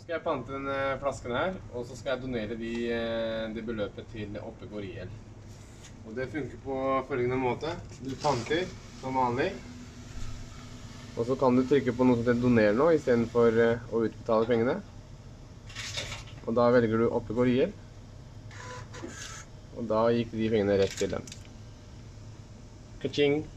Skal jeg pante den flasken her, og så skal jeg donere det beløpet til Oppegård IL. Og det funker på følgende måte. Du panter som vanlig. Og så kan du trykke på noe som heter doner nå, i stedet for å utbetale pengene. Og da velger du Oppegård IL. Og da gikk de pengene rett til dem. Ka-ching!